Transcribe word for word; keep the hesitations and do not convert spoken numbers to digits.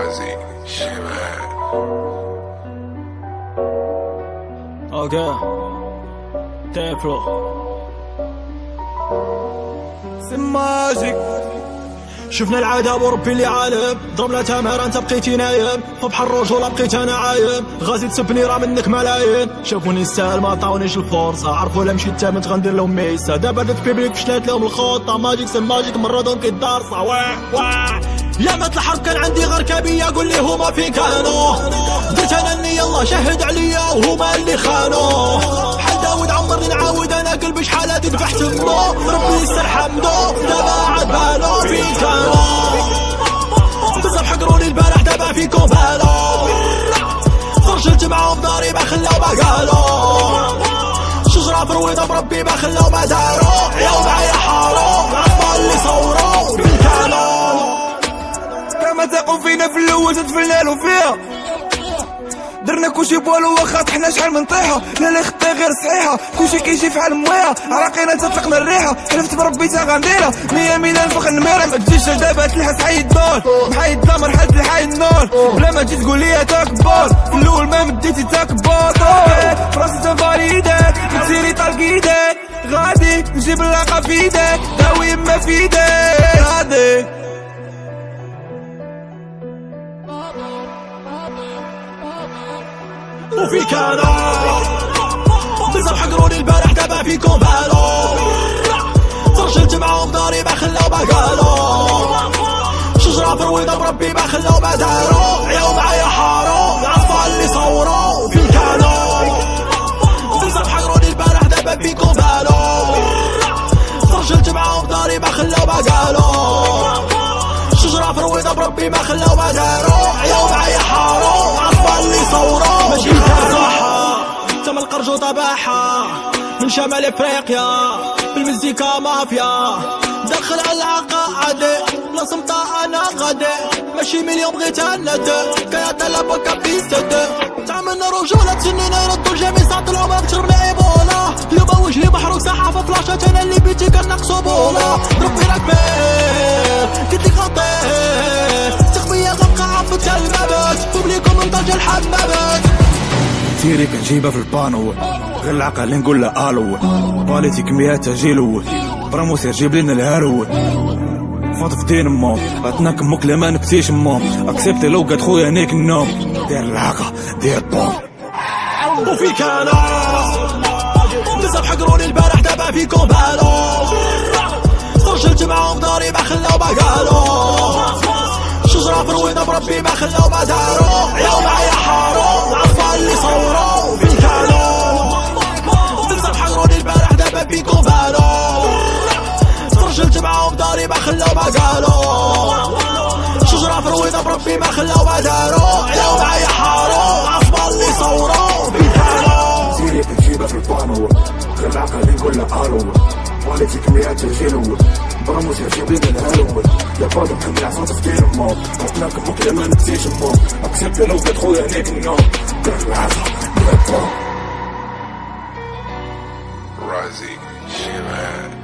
رازي شباب. اوكي تافلو سماجيك. شفنا العذاب وربي اللي عالم، ضربنا تمهر انت بقيتي نايم، فبحر الرجولة بقيت انا عايم، غازي تسبني راه منك ملايين، شافوني نستاهل ما عطاونيش الفرصة، عرفوا لا مشيت تامت غندير لهم ميسة، دابا درت بيبليك فشلات لهم الخطة، ماجيك سماجيك مرضهم كيدارصة واه واه. يا مات الحرب كان عندي غير كبية، قول لي هما فين كانوا، درت انا النية الله شهد عليا وهما اللي خانوا، بحال داود عمرني نعاود انا قلبي شحال هادي ذبحت مو، ربي يستر حمدو دابا عاد بالو فين كانوا، بزاف حقروني البارح دابا فيكم بالو، فرجلت معاهم داري ما خلاو ما قالو، شجرة فرويضة بربي ما خلاو ما دارو، يا معايا حارو العصبة اللي صورو فين كانوا. كما تاقوا فينا في الاول تتفلالوا فيها، درنا كلشي بوالو واخا طحنا شحال من طيحه، لا لا خطه غير صحيحه، كلشي كيجي فحال مويها، عراقينا تطلقنا الريحه، حلفت بربي تا غنديرها، مية ميلان فوق النميره، ما تجيش دابا تلحس حيد النور، محايد لا مرحله الحي النور، بلا ما تجي تقول لي تاك بول، في الاول ما مديتي تاك بول، فراسي تنفاري ايدك، تسيري طالق ايدك، غادي نجيب اللاقه في ايدك، داوي ما في ايدك، غادي وفيك انا بزاف حقروني البارح دابا فيكم بالو، فرجلت معاهم داري ما خلاو ما قالو، شجرة فرويضة بربي ما خلاو ما دارو، يا معايا حارو العصبة اللي صورو فيك انا بزاف حقروني البارح دابا فيكم بالو، فرجلت معاهم داري ما خلاو ما قالو، شجرة فرويضة بربي ما خلاو ما دارو، يا معايا حارو العصبة اللي صورو ماشي صحة تم القرجوطة باحة من شمال افريقيا، في المزيكا مافيا دخل على العقائد بلا صمتة انا غادي، ماشي مليون بغيت اندي كانت لابوكا في ستة، تعملنا رجولة تسنينا يردو الجميع طلعوا ما بتشربنا ايبولا، اليوم وجهي محروق صحافة فلاشات انا اللي بيتي كنقصو بولا، ربي راك بير قلتلك خطير تخبية غبقى عفت المبات، بوبليكو منتج الحمامات، تيري كنجيبها في البانو، غير العقل اللي نقول له الو، باليتي كمياتها جي الاول، برامو سير جيب لنا الهرول، فاض في دين مو غتناك مك لا ما نكتيش مو، اكسبتي لو قد خويا هنيك النوم، دير العاقة دير بوم. وفيك انا بزاف حقروني البارح دابا فيكم بالو، فرجلت معاهم داري ما خلاو ما قالو، شجرة فرويضة بربي ما خلاو ما دارو، يا معايا حارو العصبة اللي صورو فين كانوا، بزاف حقروني البارح دابا فيكم بالو، فرجلت معاهم داري ما خلاو ما قالو، شجرة فرويضة بربي ما خلاو ما دارو، يا معايا حارو العصبة اللي صورو فين كانوا. تيري كنجيبها في البانو، غير العقل اللي نقول له الو، باليتي كمياتها جي الاول، برامو سير جيب لنا الهرول، يا بادو محمد عفان تفكير مو، غتناك مك لا ما نكتيش مو، اكسبتي لو قد خويا هنيك النوم، دير العاقة دير بوم. رازي شباب.